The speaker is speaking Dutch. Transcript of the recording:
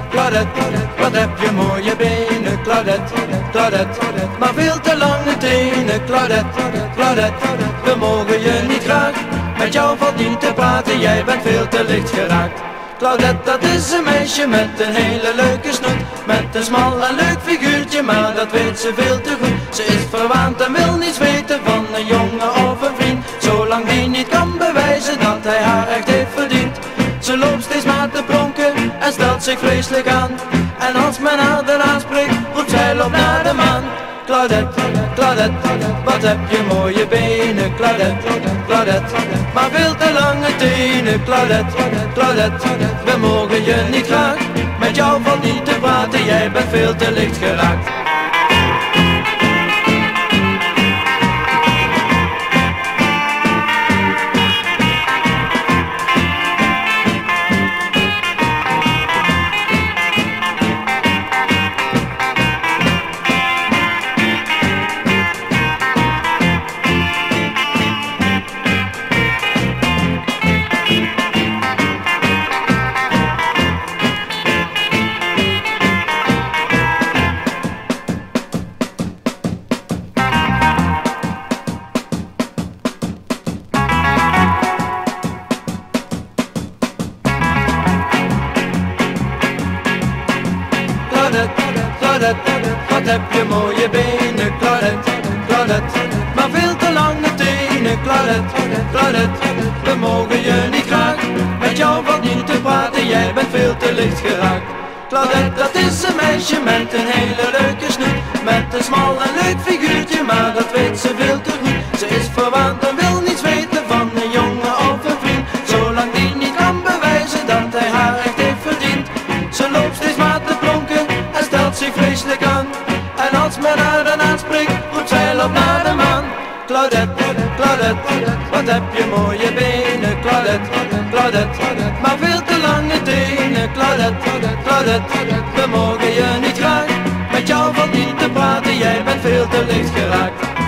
Claudette, wat heb je mooie benen, Claudette, Claudette, maar veel te lange tenen, Claudette, Claudette, we mogen je niet graag, met jou valt niet te praten, jij bent veel te licht geraakt. Claudette, dat is een meisje met een hele leuke snoet, met een smal en leuk figuurtje, maar dat weet ze veel te goed. Ze is verwaand en wil niets weten van een jongen of een vriend, zolang die niet kan bewijzen dat hij haar echt heeft verdiend. Ze loopt steeds maar te pronken en stelt zich vreselijk aan, en als men haar dan aanspreekt, roept zij loopt naar de maan. Claudette, Claudette, wat heb je mooie benen, Claudette, Claudette, maar veel te lange tenen, Claudette, Claudette, we mogen je niet graag, met jou valt niet te praten, jij bent veel te licht geraakt. Claudette, wat heb je mooie benen, Claudette, Claudette, maar veel te lange tenen, Claudette, Claudette, we mogen je niet graag, met jou valt niet te praten, jij bent veel te licht geraakt. Claudette, dat is een meisje met een hele leuke snoet, met een smal en leuk figuurtje, maar dat weet ze veel te goed. Ze is verwaand en wil niets weten van een jongen of een vriend, zolang die niet kan bewijzen dat hij haar echt heeft verdiend. Ze loopt steeds maar te plonken en stelt zich vreselijk aan, en als men haar dan aanspreekt, roept zij loopt naar de maan. Claudette, Claudette, wat heb je mooie benen, Claudette, Claudette, maar veel te lange tenen, Claudette, Claudette, we mogen je niet graag, met jou valt niet te praten, jij bent veel te licht geraakt.